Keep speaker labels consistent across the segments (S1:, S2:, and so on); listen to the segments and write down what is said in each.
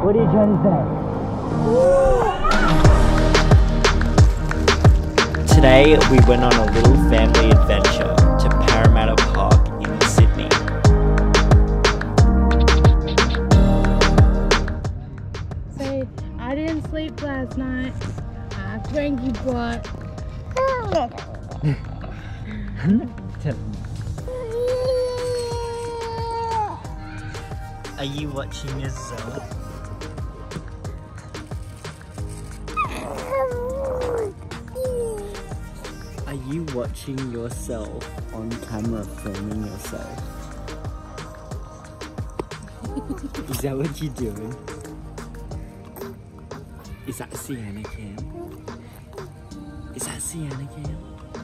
S1: What are you trying to say? Today we went on a little family adventure to Parramatta Park in Sydney.
S2: So I didn't sleep last night. Frankie bought.
S1: Are you watching yourself? Are you watching yourself on camera, filming yourself? Is that what you're doing? Is that Sienna cam? Is that Sienna cam?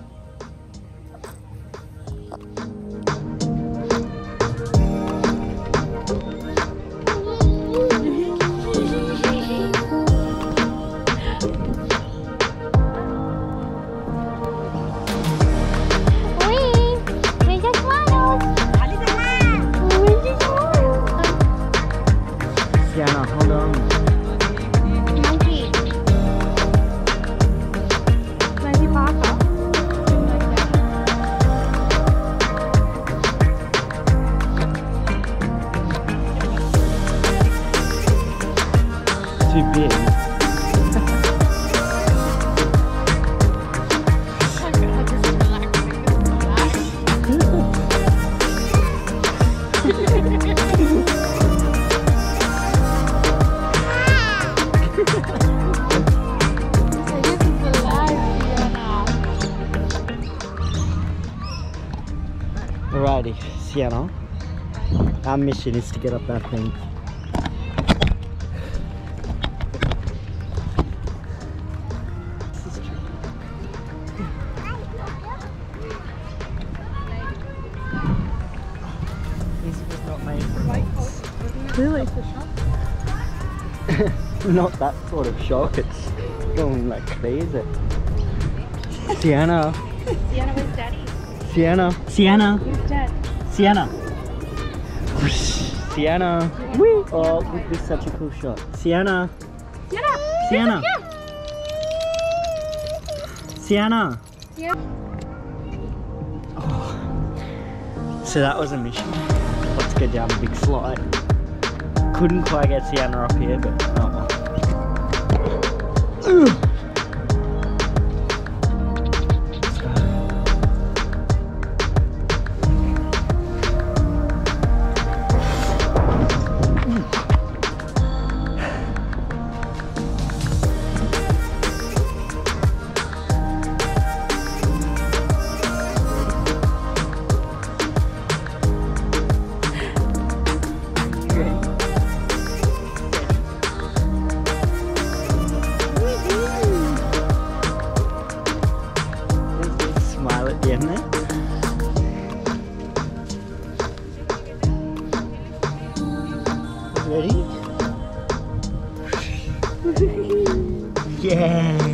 S1: Sienna, hold on.
S2: Monkey. Monkey Papa.
S1: Too big. Alrighty, Sienna. Our mission is to get up that thing. This was not made for adults.
S2: Really?
S1: Not that sort of shock, it's going like crazy. Sienna.
S2: Sienna with Daddy.
S1: Sienna. Sienna.
S2: Who's Dad?
S1: Sienna. Sienna. Whee! Oh, this is such a cool shot. Sienna.
S2: Sienna.
S1: Sienna. Sienna.
S2: Yeah.
S1: Oh. So that was a mission. Let's go down a big slide. Couldn't quite get Sienna up here, but oh well. Smile at the end there. Ready? Yeah.